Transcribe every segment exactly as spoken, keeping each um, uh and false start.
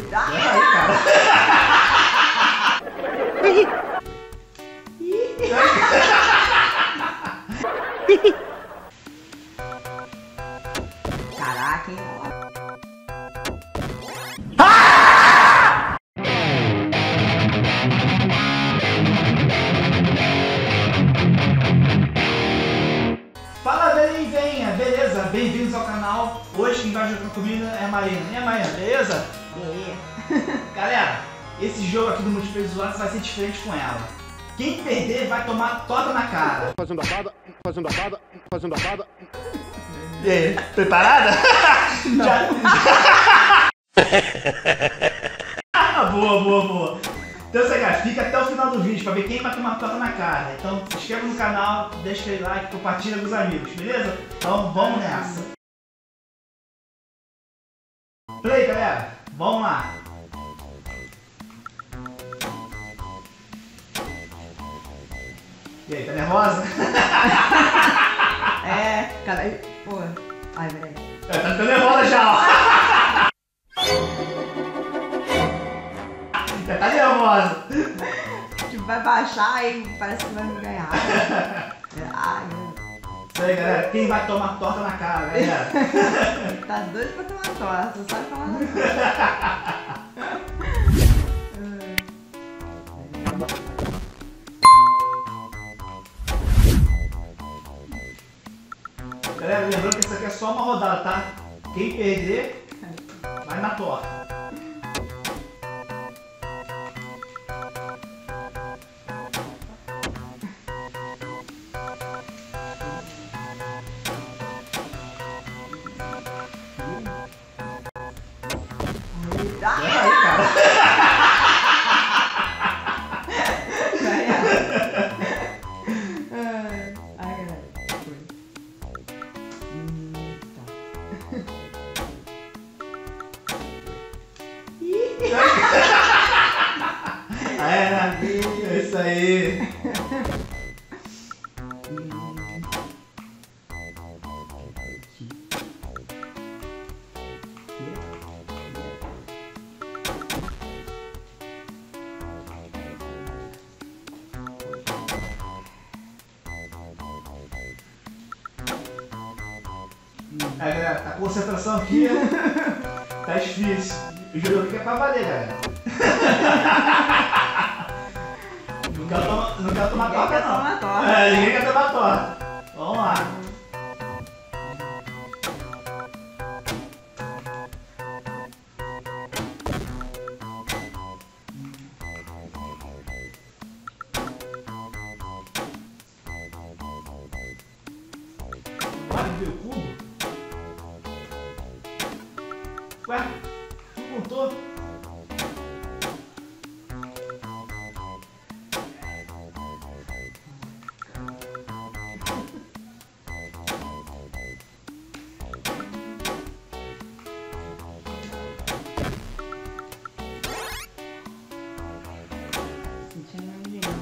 Pera aí, cara. Caraca, hein? Fala, velhinho, venha, beleza? Bem-vindos ao canal. Hoje quem vai jogar comigo é a Marina. E a Marina, beleza? Beleza. Galera, esse jogo aqui do Multiplayer Zoado vai ser diferente com ela. Quem perder vai tomar toda na cara. Fazendo assada, fazendo assada, fazendo assada. E aí, preparada? Já... boa, boa, boa. Então, galera, fica até o final do vídeo pra ver quem vai tomar toda na cara. Então, se inscreva no canal, deixa aquele like, compartilha com os amigos, beleza? Então, vamos nessa. Play, galera. Vamos lá. E aí, tá nervosa? É, cara, pô. Ai, peraí. É, tá ficando nervosa já, ó. Já tá nervosa. Tipo, vai baixar e parece que vai me ganhar. Ai, meu. Isso aí, galera. Quem vai tomar torta na cara, galera? Tá doido pra tomar torta, só sabe falar na Galera, lembrando que isso aqui é só uma rodada, tá? Quem perder, vai na torta. Pera aí, cara. Ai, galera. Hum, tá. Ah, é, né? É isso aí. É, galera, a concentração aqui tá difícil. O jogo aqui é pra valer, galera. Não quero tomar, não quero tomar Ninguém torta, quer não. tomar torta. É, ninguém quer tomar torta. Vamos lá. Vai ver o cubo? Ué, tu contou? Sentindo um dinheiro.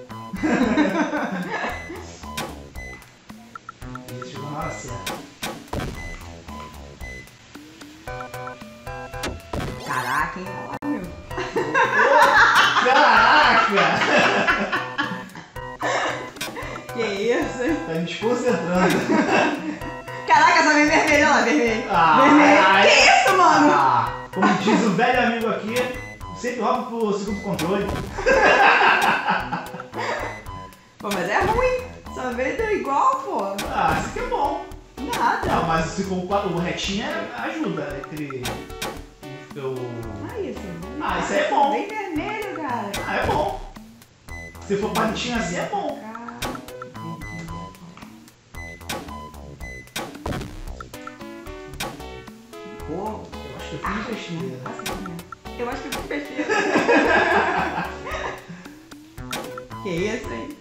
Chegou na hora certa. Caraca, hein? Olha, meu. Caraca! Que isso, hein? Tá me desconcentrando. Caraca, essa vem vermelha lá, vermelho. Ah, vermelho. ai. Que isso, mano? Ah, como diz o velho amigo aqui, sempre rouba pro segundo controle. Pô, mas é ruim. Só veio deu igual, pô. Ah, isso aqui é bom. Nada. Não, mas se for o quadro- o retinho ajuda entre o... Ah, isso. Ah, isso aí é bom. Bem vermelho, cara. Ah, é bom. Se for palitinho assim, é bom. Pô, eu acho que eu fiz besteira. Eu acho que eu fiz besteira. Que isso, hein?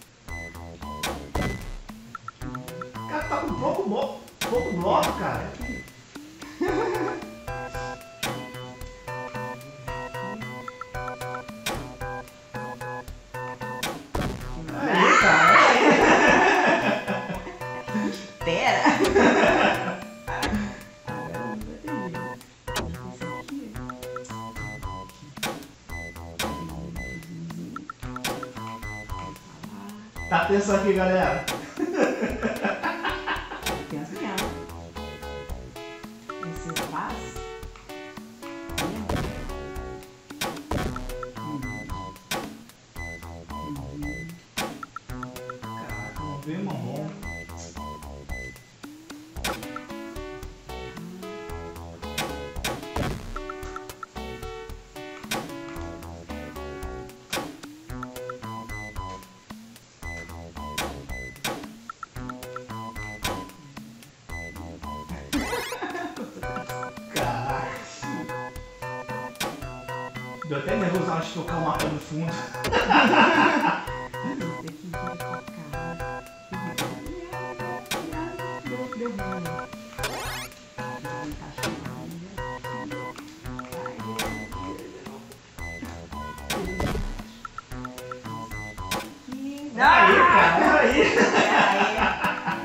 O cara tá com pouco, bo... pouco bloco, cara. Aí, cara. Espera. Atenção aqui, galera. Pensa nela. Você faz? Caraca, não veio marrom. Deu até nervoso na hora de tocar o mapa no fundo. Aí, cara, aí.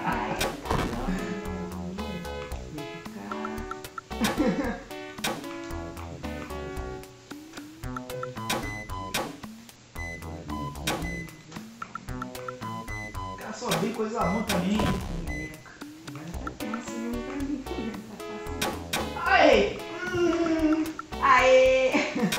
Cara, só vem coisa ruim pra mim. Aí! Hum. Aê!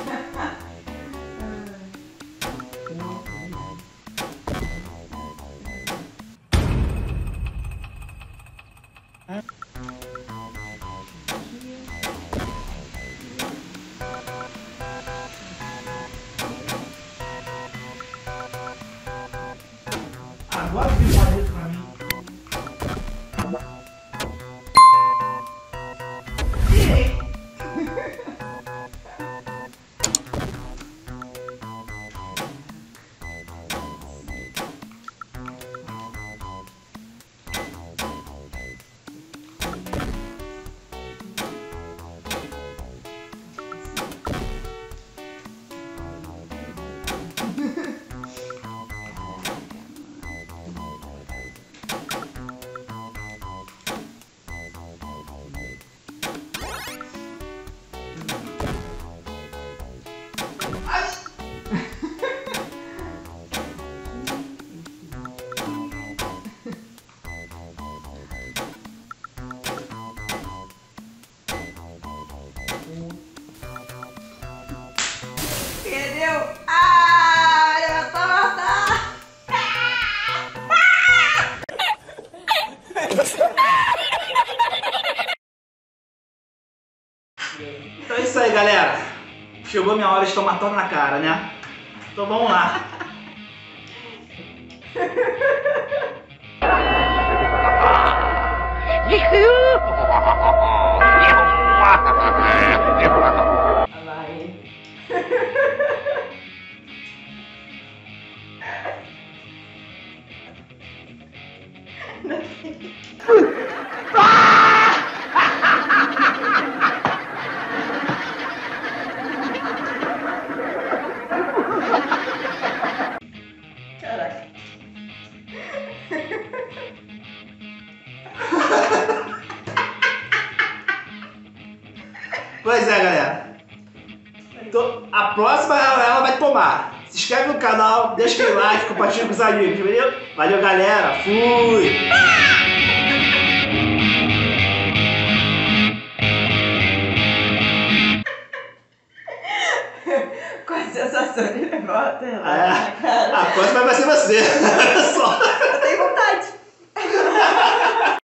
Agora vem paleta pra mim. Tirei! Entendeu? Ah, levantou a mão. Então é isso aí, galera. Chegou minha hora de tomar toma na cara, né? Então vamos lá. Vai. Caraca. Pois é, galera. Então, a próxima ela vai tomar. Se inscreve no canal, deixa aquele like, compartilha com os amigos, beleza? Valeu, galera. Fui! Com a sensação de levar até lá, É, cara. a próxima vai ser você. Olha só.